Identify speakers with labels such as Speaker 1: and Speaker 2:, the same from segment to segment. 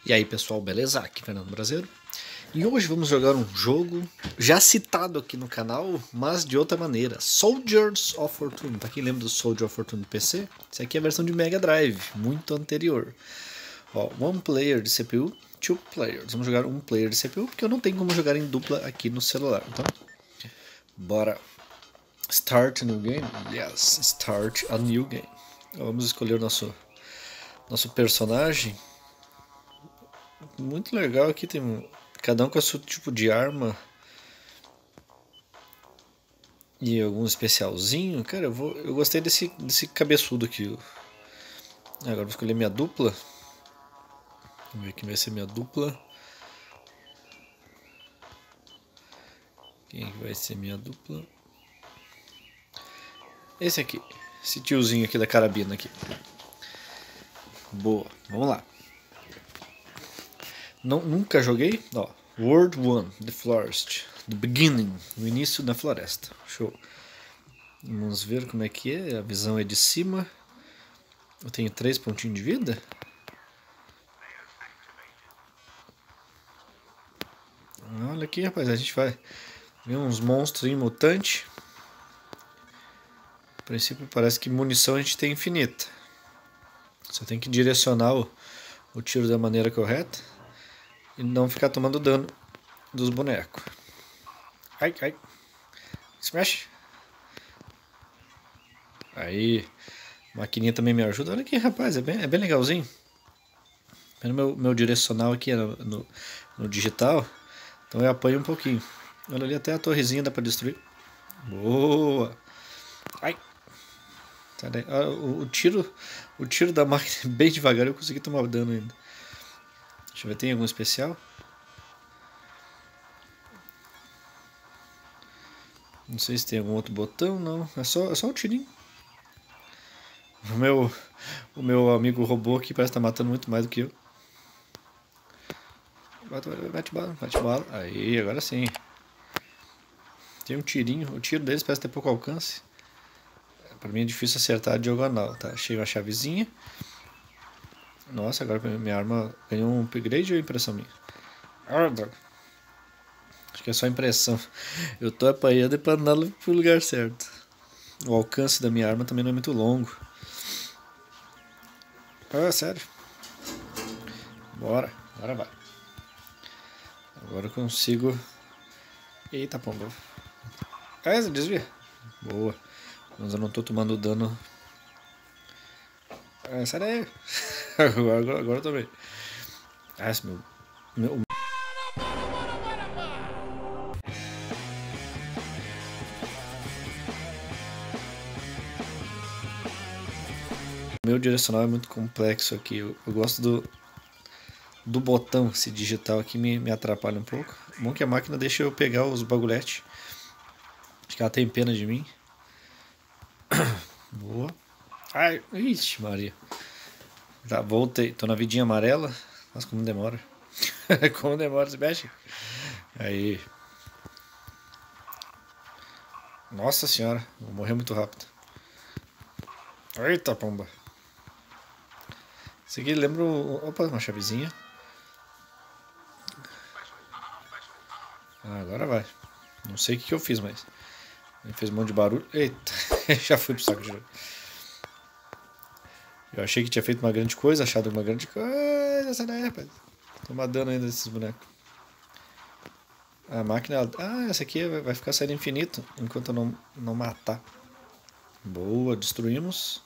Speaker 1: E aí pessoal, beleza? Aqui é Fernando Brasileiro. E hoje vamos jogar um jogo já citado aqui no canal, mas de outra maneira. Soldiers of Fortune. Pra quem lembra do Soldier of Fortune do PC, isso aqui é a versão de Mega Drive, muito anterior. Ó, one player de CPU, two players. Vamos jogar um player de CPU, porque eu não tenho como jogar em dupla aqui no celular. Então, bora. Start a new game? Yes, start a new game. Vamos escolher o nosso personagem. Muito legal aqui, tem cada um com o seu tipo de arma e algum especialzinho. Cara, eu gostei desse cabeçudo aqui. Agora vou escolher minha dupla. Vamos ver quem vai ser minha dupla. Quem vai ser minha dupla? Esse aqui, esse tiozinho aqui da carabina aqui. Boa, vamos lá. Nunca joguei, ó. World 1, The Forest, The Beginning, no início da floresta. Show. Vamos ver como é que é. A visão é de cima. Eu tenho 3 pontinhos de vida. Olha aqui, rapaz, a gente vai ver uns monstros mutantes. A princípio parece que munição a gente tem infinita. Só tem que direcionar o tiro da maneira correta e não ficar tomando dano dos bonecos. Ai, ai. Smash. Aí. A maquininha também me ajuda. Olha aqui, rapaz, é bem legalzinho. Meu direcional aqui é no digital. Então eu apanho um pouquinho. Olha ali, até a torrezinha dá pra destruir. Boa. Ai. O tiro da máquina bem devagar, eu consegui tomar dano ainda. Deixa eu ver, tem algum especial? Não sei se tem algum outro botão, não. É só um tirinho. O meu amigo robô aqui parece estar matando muito mais do que eu. Bate bala. Aí, agora sim. Tem um tirinho. O tiro deles parece ter pouco alcance. Pra mim é difícil acertar a diagonal, tá? Achei uma chavezinha. Nossa, agora minha arma ganhou um upgrade ou é impressão minha? Acho que é só impressão. Eu tô apanhando pra andar pro lugar certo. O alcance da minha arma também não é muito longo. Ah, sério. Bora, agora vai. Agora eu consigo. Eita, pomba. Ah, você desvia. Boa. Mas eu não tô tomando dano. Ah, sai daí. Agora eu tô bem. Ah, esse meu. Meu direcional é muito complexo aqui. Eu gosto do botão, esse digital aqui me atrapalha um pouco. Bom que a máquina deixa eu pegar os bagulhetes. Acho que ela tem pena de mim. Boa. Ai, ixi, Maria. Já voltei. Tô na vidinha amarela. Nossa, como demora. Como demora, se mexe. Aí. Nossa senhora, vou morrer muito rápido. Eita, pomba. Isso aqui lembra. Opa, uma chavezinha. Ah, agora vai. Não sei o que eu fiz, mas. Ele fez um monte de barulho. Eita, já fui pro saco de jogo. Eu achei que tinha feito uma grande coisa, achado uma grande coisa. Sai daí, rapaz. Toma dano ainda desses bonecos. A máquina. Ah, essa aqui vai ficar saindo infinito enquanto eu não matar. Boa, destruímos.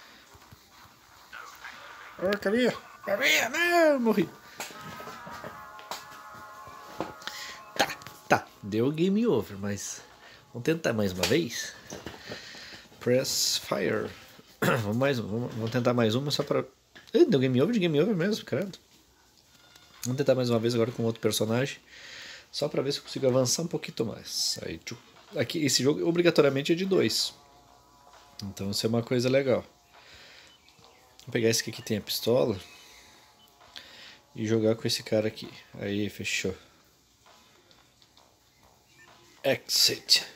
Speaker 1: Oh, cabia! Não, morri. Tá, deu game over, mas vamos tentar mais uma vez. Press fire. Vamos tentar mais uma só pra. Deu game over de game over mesmo, credo. Vamos tentar mais uma vez agora com outro personagem. Só pra ver se eu consigo avançar um pouquinho mais. Aí, aqui, esse jogo obrigatoriamente é de 2. Então isso é uma coisa legal. Vou pegar esse aqui que tem a pistola e jogar com esse cara aqui. Aí, fechou. Exit.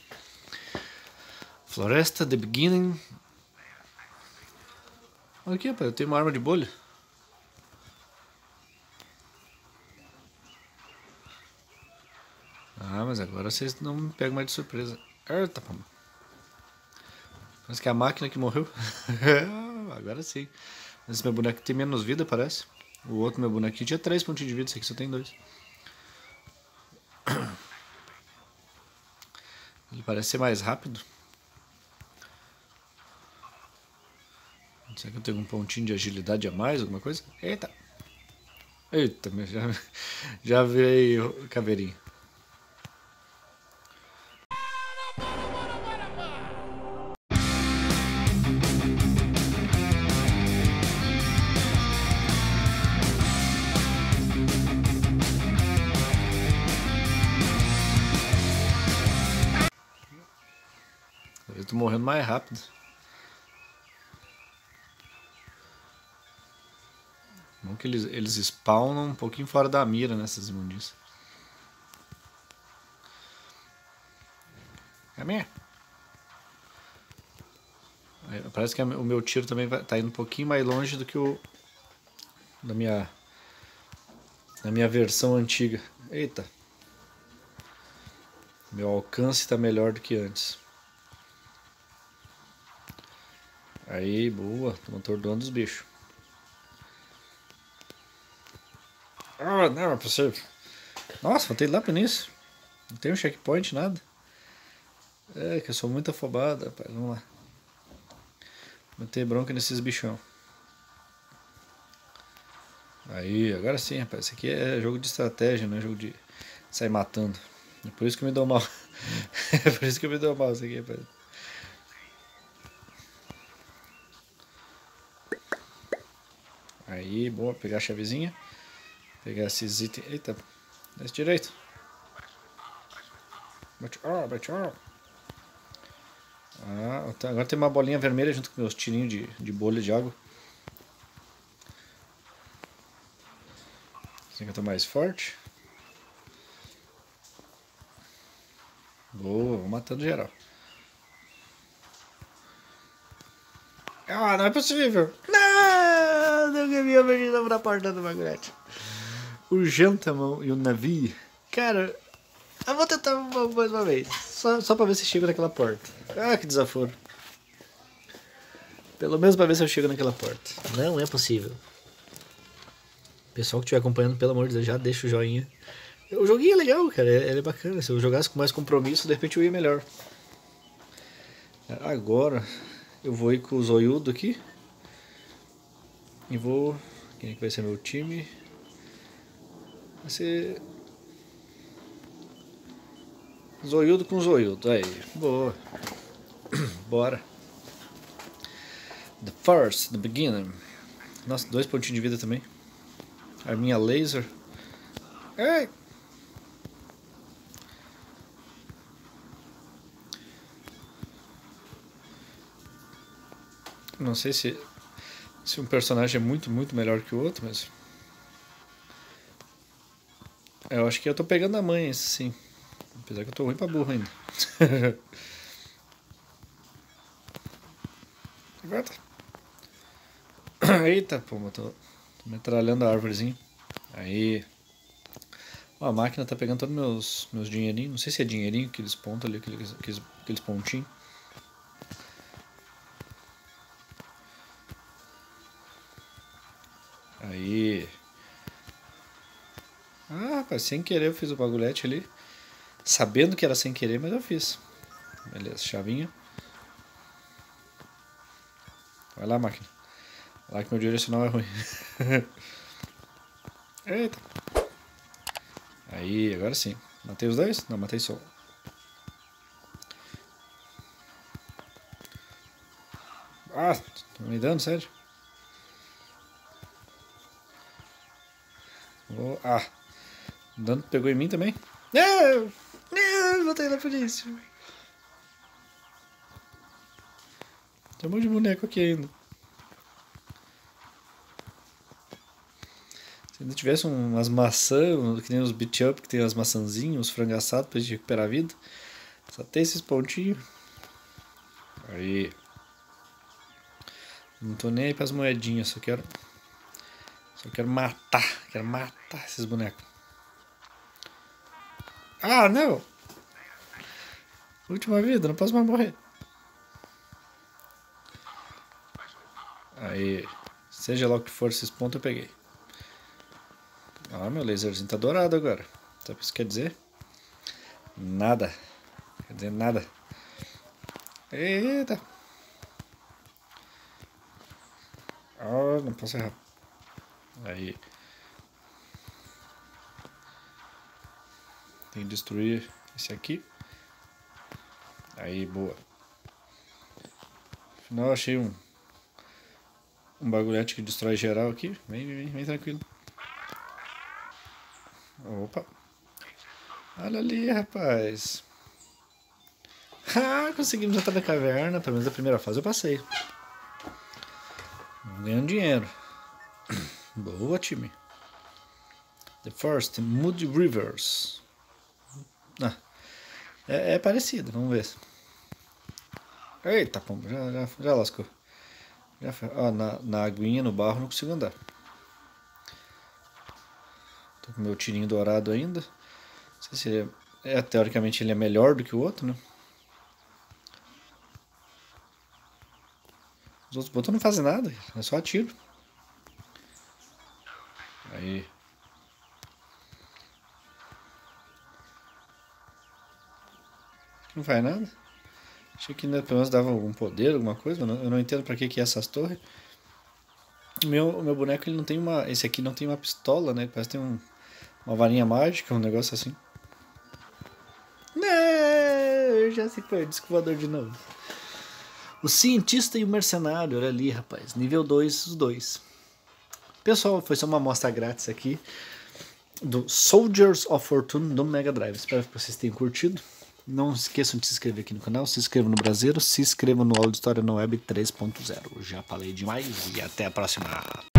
Speaker 1: Floresta, The Beginning. Olha aqui, rapaz, eu tenho uma arma de bolha. mas agora vocês não me pegam mais de surpresa. Eita, pô. Parece que é a máquina que morreu. Agora sim. Esse meu boneco tem menos vida, parece. O outro meu bonequinho tinha 3 pontinhos de vida, esse aqui só tem 2. Ele parece ser mais rápido. Será que eu tenho um pontinho de agilidade a mais, alguma coisa? Eita! Eita, já veio caveirinha. Eu tô morrendo mais rápido. Não que eles spawnam um pouquinho fora da mira nessas imundícias. É minha. Parece que o meu tiro também tá indo um pouquinho mais longe do que o da minha versão antiga. Eita. Meu alcance tá melhor do que antes. Aí, boa. Estamos atordoando os bichos. Ah, não é possível. Nossa, voltei lá pro início. Não tem um checkpoint, nada. É, que eu sou muito afobado, rapaz. Vamos lá. Meter bronca nesses bichão. Aí, agora sim, rapaz. Isso aqui é jogo de estratégia, não é jogo de sair matando. É por isso que eu me dou mal. É por isso que eu me dou mal isso aqui, rapaz. Aí, boa. Pegar a chavezinha. Pegar esses itens. Eita, desce direito. Bate. Ah, agora tem uma bolinha vermelha junto com meus tirinhos de bolha de água. Assim que eu tô mais forte. Boa, vou matando geral. Ah, não é possível. Não ganhei a menina pra porta do Magret. O Gentamão e o Navi. Cara, eu vou tentar mais uma vez. Só pra ver se chego naquela porta. Ah, que desaforo. Pelo menos pra ver se eu chego naquela porta. Não é possível. Pessoal que estiver acompanhando, pelo amor de Deus, já deixa o joinha. O joguinho é legal, cara. Ele é bacana. Se eu jogasse com mais compromisso, de repente eu ia melhor. Agora eu vou ir com o Zoiudo aqui. E vou... Quem é que vai ser meu time? Vai ser... Zoiudo com Zoiudo. Aí, boa. Bora. The beginner. Nossa, 2 pontinhos de vida também. Arminha laser. Ei! Não sei se um personagem é muito melhor que o outro, mas... Eu acho que eu tô pegando a manha, sim. Apesar que eu tô ruim pra burro ainda. Eita, pô, tô metralhando a árvorezinha. Aí. Ó, a máquina tá pegando todos meus dinheirinhos. Não sei se é dinheirinho, aqueles pontos ali, aqueles pontinhos. Aí. Ah, rapaz, sem querer eu fiz o bagulhete ali. Sabendo que era sem querer, mas eu fiz. Beleza, chavinha. Vai lá, máquina. Vai lá que meu direcional é ruim. Eita. Aí, agora sim. Matei os dois? Não, matei só. Ah, tô me dando, sério? Ah, o dano pegou em mim também? Não! Não, voltei na polícia. Tem um monte de boneco aqui ainda. Se ainda tivesse umas maçãs, que nem os beat up, que tem as maçãzinhas, os frango assados pra gente recuperar a vida. Só tem esses pontinhos. Aí. Não tô nem aí pras moedinhas, só quero matar. Quero matar esses bonecos. Ah, não! Última vida, não posso mais morrer. Aí, seja lá o que for, esses pontos eu peguei. Ah, meu laserzinho tá dourado agora. Sabe o que isso quer dizer? Nada. Quer dizer nada. Eita. Ah, não posso errar. Aí. Tem que destruir esse aqui. Aí, boa. No final achei um bagulhete que destrói geral aqui. Vem tranquilo. Opa. Olha ali, rapaz. Ah, conseguimos entrar na caverna. Pelo menos a primeira fase eu passei. Ganhando dinheiro. Boa, time. The First, Mud Rivers. Ah, é parecido, vamos ver. Eita, pomba, já lascou. Já foi. Ó, na aguinha, no barro, não consigo andar. Tô com meu tirinho dourado ainda. Não sei se ele teoricamente ele é melhor do que o outro, né? Os outros botões não fazem nada, é só atiro. Aí. Não faz nada. Achei que ainda pelo menos dava algum poder, alguma coisa, mas eu não entendo pra que é essas torres. O meu boneco ele não tem uma. Esse aqui não tem uma pistola, né? Parece que tem uma varinha mágica, um negócio assim. Não, já se foi, disco voador de novo. O cientista e o mercenário, olha ali, rapaz. Nível 2, os dois. Pessoal, foi só uma amostra grátis aqui do Soldiers of Fortune do Mega Drive. Espero que vocês tenham curtido. Não esqueçam de se inscrever aqui no canal, se inscrevam no Brasileiro, se inscrevam no Aula de História na Web 3.0. Já falei demais e até a próxima.